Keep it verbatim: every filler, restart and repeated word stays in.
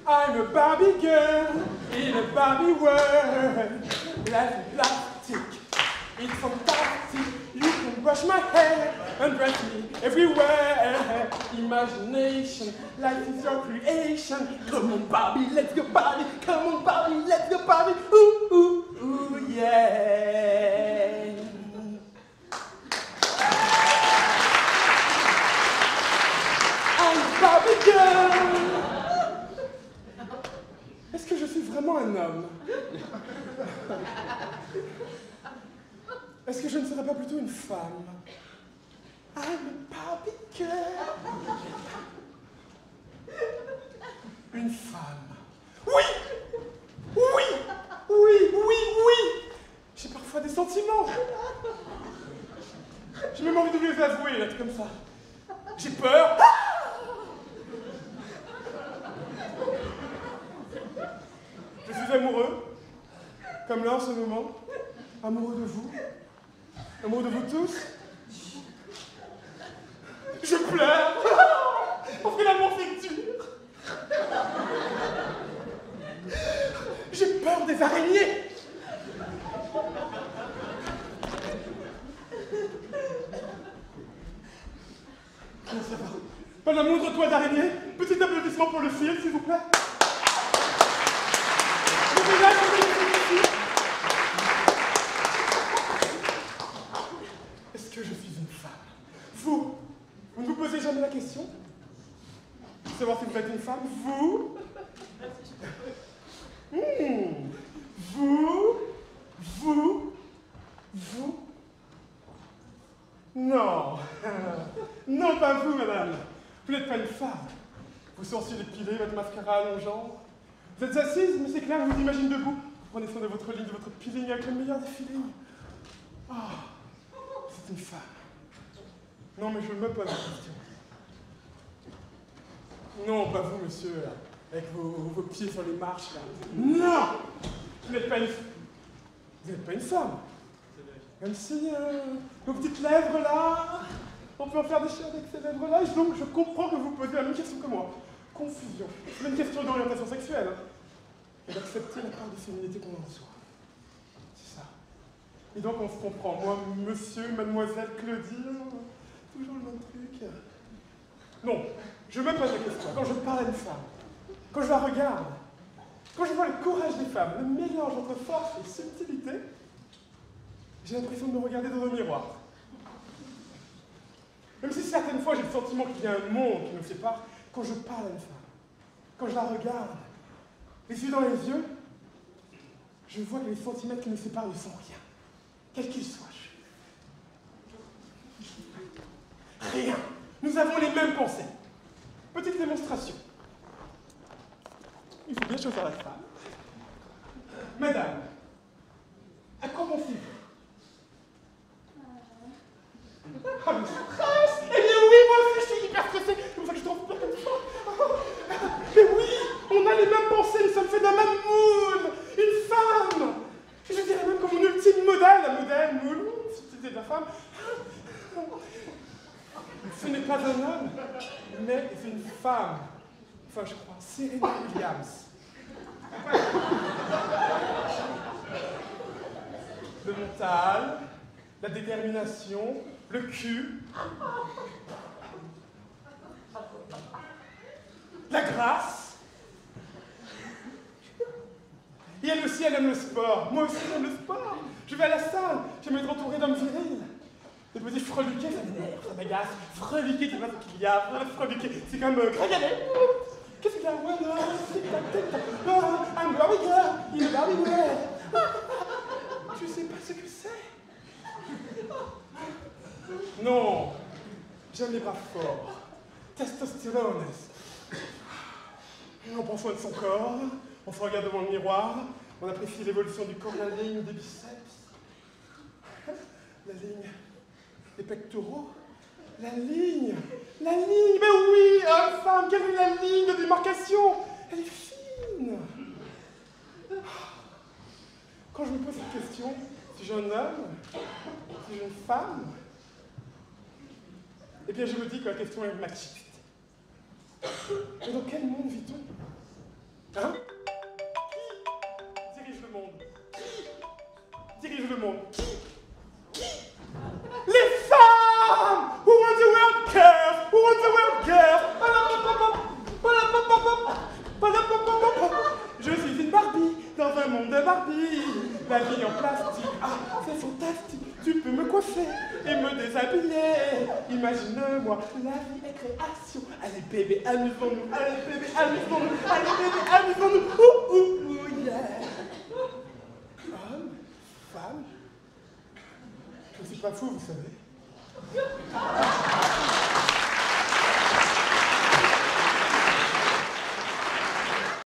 I'm a Barbie girl in a Barbie world. Life is plastic, it's fantastic. You can brush my hair and brush me everywhere. Imagination, life is your creation. Come on, Barbie, let's go, Barbie. Come on, Barbie, let's go, Barbie. Ooh, ooh, ooh, yeah. I'm a Barbie girl. Est-ce que je suis vraiment un homme? Est-ce que je ne serais pas plutôt une femme? I'm a Barbie girl. Une femme. Oui! Oui! Oui, oui, oui! J'ai parfois des sentiments. J'ai même envie de vous les avouer, là, comme ça. J'ai peur. Je suis amoureux, comme là en ce moment, amoureux de vous, amoureux de vous tous. Je pleure, parce que l'amour c'est dur. J'ai peur des araignées. Comment ça va? Pas la moindre toile d'araignée? Petit applaudissement pour le ciel, s'il vous plaît. Est-ce que je suis une femme? Vous, vous ne vous posez jamais la question? Savoir si vous êtes une femme? Vous? Mmh. Vous? Vous? Vous? Non. Non, pas vous, madame. Vous n'êtes pas une femme. Vos sourcils épilés, votre mascara allongeant. Vous êtes assise, mais c'est clair, je vous imagine debout. Vous prenez soin de votre ligne, de votre peeling avec le meilleur des feelings. Ah, oh, c'est une femme. Non, mais je me pose la question. Non, pas vous, monsieur, là, avec vos, vos pieds sur les marches, là. Non! Vous n'êtes pas une... Vous n'êtes pas une femme. Même si euh, vos petites lèvres, là, on peut en faire des chiens avec ces lèvres-là, et donc je comprends que vous posez la même question que moi. Confusion. C'est une question d'orientation sexuelle. Hein. Et d'accepter la part de féminité qu'on en reçoit. C'est ça. Et donc on se comprend. Moi, monsieur, mademoiselle, Claudine, toujours le même truc. Non, je me pose la question. Quand je parle à une femme, quand je la regarde, quand je vois le courage des femmes, le mélange entre force et subtilité, j'ai l'impression de me regarder dans un miroir. Même si certaines fois j'ai le sentiment qu'il y a un monde qui nous sépare, quand je parle à une femme, quand je la regarde, les yeux dans les yeux, je vois que les centimètres qui nous séparent ne sont rien, quels qu'ils soient. Rien. Nous avons les mêmes pensées. Petite démonstration. Il faut bien choisir la femme. Madame, à quoi pensez-vous? Ah, mais stress! Eh bien oui, moi aussi, je suis hyper stressée. C'est pour ça que je transpire comme ça. Mais oui, on a les mêmes pensées, nous sommes faits d'un même moule. Une femme. Je dirais même comme mon ultime modèle, un modèle, moule, c'était de la femme. Ce n'est pas un homme, mais c'est une femme. Enfin, je crois, Serena Williams. Le mental, la détermination, le cul, la grâce. Et elle aussi, elle aime le sport. Moi aussi, j'aime le sport. Je vais à la salle, j'aime être entourée d'hommes virils. Et vous dites freluquer, ça m'énerve, ça m'agace. Freluquer, c'est pas ce qu'il y a. Freluquer, c'est comme euh, gragaler. Qu'est-ce qu'il y a? Ouais, non, tic-tac, tic-tac. Ah, I'm Barbie girl, il est Barbie girl. Je sais pas ce que c'est. Non, j'aime les bras forts. Testostérone. On prend soin de son corps, on se regarde devant le miroir, on apprécie l'évolution du corps, la ligne des biceps, la ligne des pectoraux, la ligne, la ligne, mais oui, homme, femme, quelle est la ligne de démarcation? Elle est fine. Quand je me pose cette question, si j'ai un homme, si j'ai une femme, eh bien je me dis que la question est machiste. Et dans quel monde vit-on? Hein? Qui dirige le monde? Qui dirige le monde? Qui? Qui? Les femmes! Who wants the world girls? Who wants the world girls? Je suis une Barbie dans un monde de Barbie. La vie en plastique, ah, c'est fantastique. Tu peux me coiffer et me déshabiller. Imagine-moi, la vie est création. Allez bébé, amusons-nous. Allez bébé, amusons-nous. Allez bébé, amusons-nous. Ouh, ouh, ouh, yeah. Homme, femme, je ne suis pas fou, vous savez.